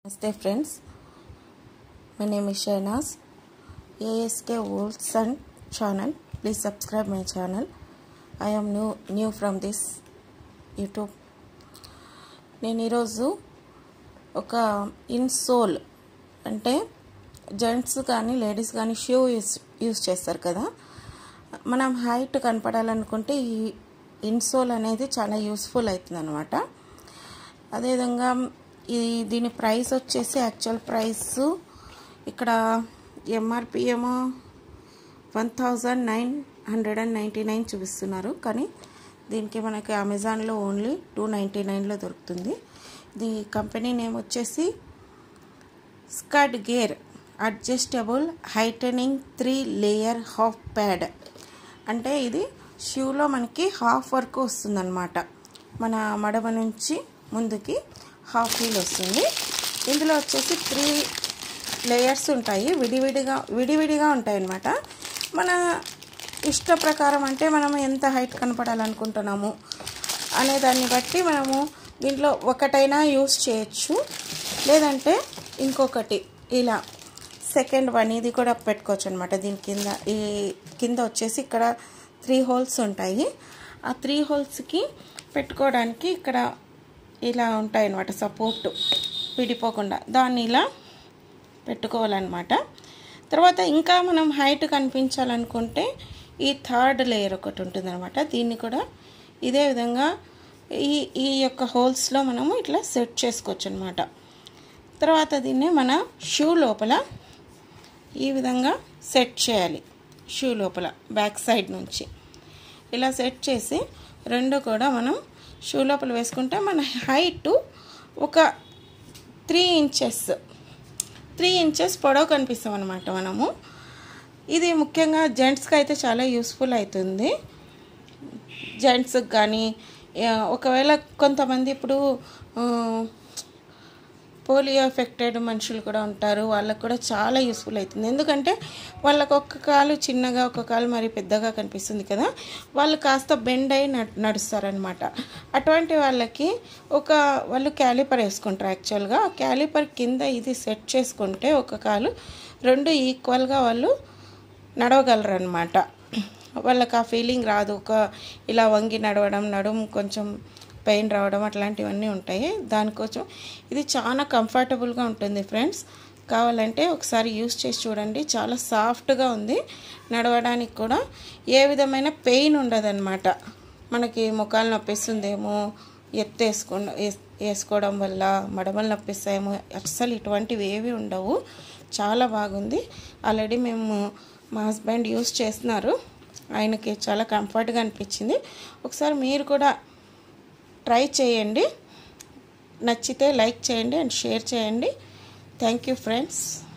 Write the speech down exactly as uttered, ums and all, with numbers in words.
Namaste friends, my name is Shahnaz. A S K Woolson channel. Please subscribe my channel. I am new new from this YouTube. నేను ఈరోజు ఒక insole అంటే gents కానీ ladies కానీ shoe use use చేస్తారు కదా, మనం height కనపడాలనుకుంటే ఈ ఇన్సోల్ అనేది చాలా యూస్ఫుల్ అవుతుంది అనమాట. అదేవిధంగా ఈ దీని ప్రైస్ వచ్చేసి యాక్చువల్ ప్రైస్ ఇక్కడ ఎంఆర్పి ఏమో one thousand nine hundred and ninety nine చూపిస్తున్నారు, కానీ దీనికి మనకి అమెజాన్లో ఓన్లీ టూ నైంటీ నైన్లో దొరుకుతుంది. ఇది కంపెనీ నేమ్ వచ్చేసి Skud gear adjustable heightening three layer half pad. అంటే ఇది షూలో మనకి హాఫ్ వర్క్ వస్తుందన్నమాట. మన మడమ నుంచి ముందుకి హాఫ్ హీల్ వస్తుంది. ఇందులో వచ్చేసి త్రీ లేయర్స్ ఉంటాయి, విడివిడిగా విడివిడిగా ఉంటాయి అన్నమాట. మన ఇష్ట ప్రకారం అంటే మనం ఎంత హైట్ కనపడాలనుకుంటున్నాము అనే దాన్ని బట్టి మనము దీంట్లో ఒకటైనా యూస్ చేయొచ్చు, లేదంటే ఇంకొకటి ఇలా సెకండ్ వన్ ఇది కూడా పెట్టుకోవచ్చు అనమాట. దీని కింద ఈ కింద వచ్చేసి ఇక్కడ త్రీ హోల్స్ ఉంటాయి. ఆ త్రీ హోల్స్కి పెట్టుకోవడానికి ఇక్కడ ఇలా ఉంటాయి అన్నమాట, సపోర్ట్ విడిపోకుండా దాన్ని ఇలా పెట్టుకోవాలన్నమాట. తర్వాత ఇంకా మనం హైట్ కనిపించాలనుకుంటే ఈ థర్డ్ లేయర్ ఒకటి ఉంటుంది అనమాట. దీన్ని కూడా ఇదే విధంగా ఈ ఈ యొక్క హోల్స్లో మనము ఇట్లా సెట్ చేసుకోవచ్చు అనమాట. తర్వాత దీన్ని మన షూ లోపల ఈ విధంగా సెట్ చేయాలి. షూ లోపల బ్యాక్ సైడ్ నుంచి ఇలా సెట్ చేసి రెండు కూడా మనం షూ లోపల వేసుకుంటే మన హైట్ ఒక త్రీ ఇంచెస్ త్రీ ఇంచెస్ పొడవు కనిపిస్తాం అనమాట మనము. ఇది ముఖ్యంగా జెంట్స్కి అయితే చాలా యూస్ఫుల్ అవుతుంది. జెంట్స్కి కానీ ఒకవేళ కొంతమంది ఇప్పుడు పోలియో ఎఫెక్టెడ్ మనుషులు కూడా ఉంటారు, వాళ్ళకు కూడా చాలా యూస్ఫుల్ అవుతుంది. ఎందుకంటే వాళ్ళకు ఒక్క కాలు చిన్నగా ఒక కాలు మరి పెద్దగా కనిపిస్తుంది కదా, వాళ్ళు కాస్త బెండ్ అయి నడుస్తారనమాట. అటువంటి వాళ్ళకి ఒక వాళ్ళు క్యాలిపర్ వేసుకుంటారు. యాక్చువల్గా క్యాలిపర్ కింద ఇది సెట్ చేసుకుంటే ఒక కాలు రెండు ఈక్వల్గా వాళ్ళు నడవగలరు అనమాట. వాళ్ళకి ఆ ఫీలింగ్ రాదు. ఒక ఇలా వంగి నడవడం, నడుము కొంచెం పెయిన్ రావడం అట్లాంటివన్నీ ఉంటాయి. దానికోసం ఇది చాలా కంఫర్టబుల్గా ఉంటుంది ఫ్రెండ్స్. కావాలంటే ఒకసారి యూస్ చేసి చూడండి. చాలా సాఫ్ట్గా ఉంది, నడవడానికి కూడా ఏ విధమైన పెయిన్ ఉండదన్నమాట. మనకి ముఖాలు నొప్పిస్తుందేమో ఎత్తేసుకో వేసుకోవడం వల్ల మడమలు నొప్పిస్తాయేమో, అస్సలు ఇటువంటివి ఏవి ఉండవు. చాలా బాగుంది. ఆల్రెడీ మేము మా హస్బెండ్ యూస్ చేస్తున్నారు, ఆయనకి చాలా కంఫర్ట్గా అనిపించింది. ఒకసారి మీరు కూడా ట్రై చేయండి. నచ్చితే లైక్ చేయండి అండ్ షేర్ చేయండి. Thank you friends.